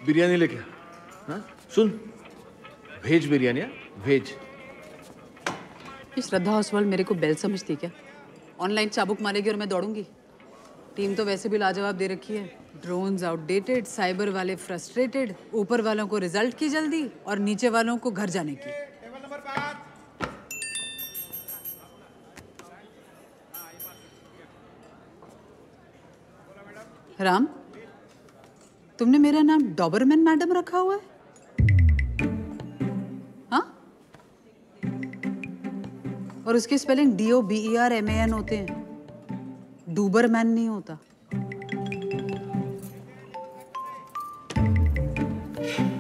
बिरयानी लेके हाँ सुन, भेज बिरयानी भेज। ये श्रद्धा ओसवाल मेरे को बेल समझती क्या? ऑनलाइन चाबुक मारेगी और मैं दौड़ूंगी? टीम तो वैसे भी लाजवाब दे रखी है। ड्रोन्स आउटडेटेड, साइबर वाले फ्रस्ट्रेटेड, ऊपर वालों को रिजल्ट की जल्दी और नीचे वालों को घर जाने की। राम, तुमने मेरा नाम डॉबरमैन मैडम रखा हुआ है? हाँ? और उसकी स्पेलिंग DOBERMAN होते हैं, डूबरमैन नहीं होता।